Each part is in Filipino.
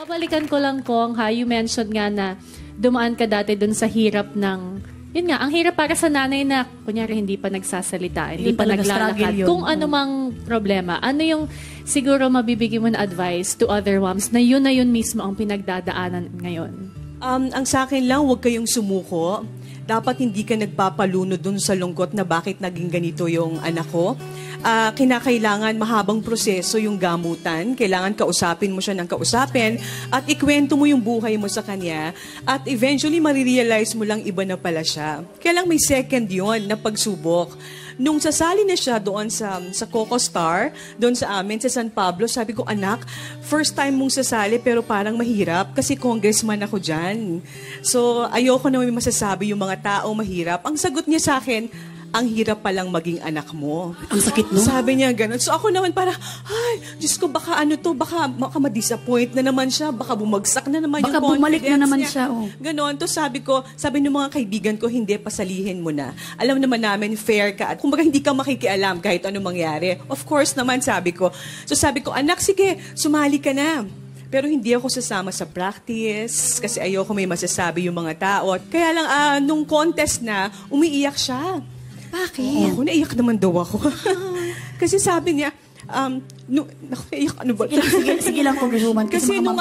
Babalikan ko lang, Cong, ha? You mentioned nga na dumaan ka dati dun sa hirap ng... Yun nga, ang hirap para sa nanay na, kunyari, hindi pa nagsasalita, hindi pa naglalakad. Kung ano mang problema, ano yung siguro mabibigay mo na advice to other moms na yun mismo ang pinagdadaanan ngayon? Ang sa akin lang, huwag kayong sumuko. Dapat hindi ka nagpapalunod dun sa lungkot na bakit naging ganito yung anak ko. Kinakailangan mahabang proseso yung gamutan. Kailangan kausapin mo siya ng kausapin at ikwento mo yung buhay mo sa kanya at eventually marirealize mo lang iba na pala siya. Kaya lang may second yon na pagsubok. Nung sasali na siya doon sa Coco Star, doon sa amin, sa San Pablo, sabi ko, anak, first time mong sasali pero parang mahirap kasi congressman ako dyan. So, ayoko na may masasabi yung mga tao mahirap. Ang sagot niya sa akin, ang hirap palang maging anak mo. Ang sakit, no? Sabi niya ganun. So ako naman para, ay, Diyos ko, baka ano to, baka ma-disappoint na naman siya, baka bumagsak na naman baka yung confidence bumalik na naman niya. siya. Oh. Ganon. To sabi ng mga kaibigan ko, hindi, pasalihin mo na. Alam naman namin, fair ka. At kumbaga hindi ka makikialam kahit ano mangyari. Of course naman, sabi ko. So sabi ko, anak, sige, sumali ka na. Pero hindi ako sasama sa practice kasi ayoko may masasabi yung mga tao. Kaya lang, nung contest na, umiiyak siya. Bakit? Oo, naiyak naman daw ako. Kasi sabi niya, naiyak ano ba? Sige lang, Congresswoman. Kasi nung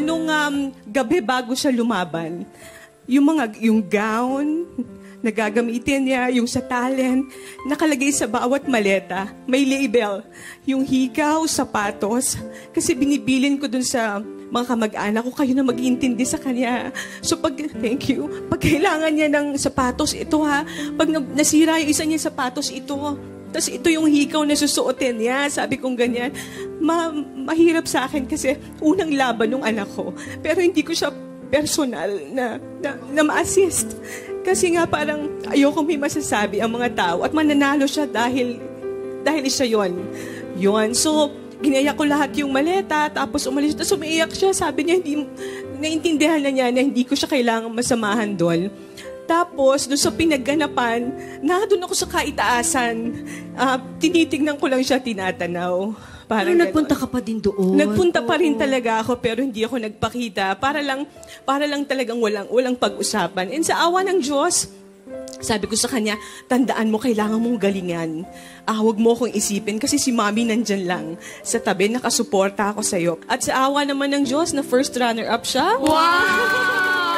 gabi bago siya lumaban, yung gown na gagamitin niya, yung sa talent, nakalagay sa bawat maleta, may label, yung hikaw, sapatos. Kasi binibilin ko dun sa mga kamag-anak ko, kayo na mag-iintindi sa kanya. So thank you, pag kailangan niya ng sapatos, ito ha. Pag nasira yung isa niya sapatos, ito. Tapos ito yung hikaw na susuotin niya. Sabi kong ganyan. Mahirap sa akin kasi unang laban ng anak ko. Pero hindi ko siya personal na ma-assist. Kasi nga parang ayoko may masasabi ang mga tao at mananalo siya dahil isa yon. So, ginaya ko lahat yung maleta, tapos umalis. Tapos umiiyak siya. Sabi niya, naintindihan na niya na hindi ko siya kailangang masamahan doon. Tapos, doon sa pinagganapan, doon ako sa kaitaasan. Tinitignan ko lang siya, tinatanaw. Pero nagpunta ka pa din doon. Nagpunta pa rin talaga ako, pero hindi ako nagpakita. Para lang talagang walang pag-usapan. And sa awa ng Diyos, sabi ko sa kanya, tandaan mo, kailangan mong galingan. Huwag mo akong isipin kasi si Mami nandyan lang sa tabi, nakasuporta ako sa'yo. At sa awa naman ng Diyos, na first runner-up siya. Wow!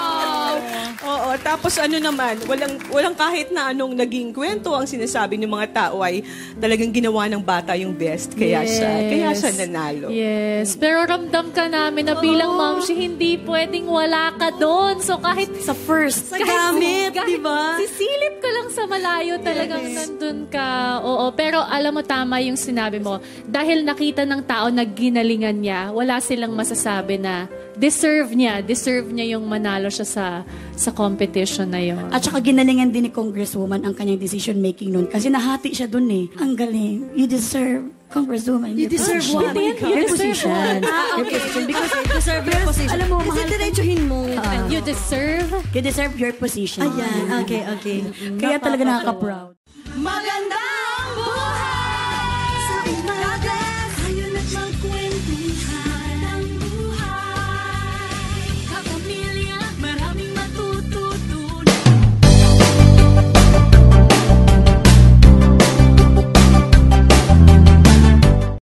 Oo, tapos naman, walang kahit na anong naging kwento. Ang sinasabi ng mga tao ay talagang ginawa ng bata yung best. Kaya siya nanalo. Yes. Pero ramdam ka namin na bilang mom, hindi pwedeng wala ka doon. So kahit sa first, sa gamit, di ba? Sisilip ka lang sa malayo, talagang nandun ka. Oo, pero alam mo, tama yung sinabi mo. Dahil nakita ng tao na ginalingan niya, wala silang masasabi na deserve niya yung manalo siya sa competition na yun. At saka ginalingan din ni Congresswoman ang kanyang decision-making nun. Kasi nahati siya dun eh. Ang galing. You deserve, Congresswoman. You deserve what? Your position. Your position. Because you deserve your position. Alam mo, kasi diretsuhin mo. You deserve your position. Ayan. Okay. Kaya talaga nakaka-proud. Magandang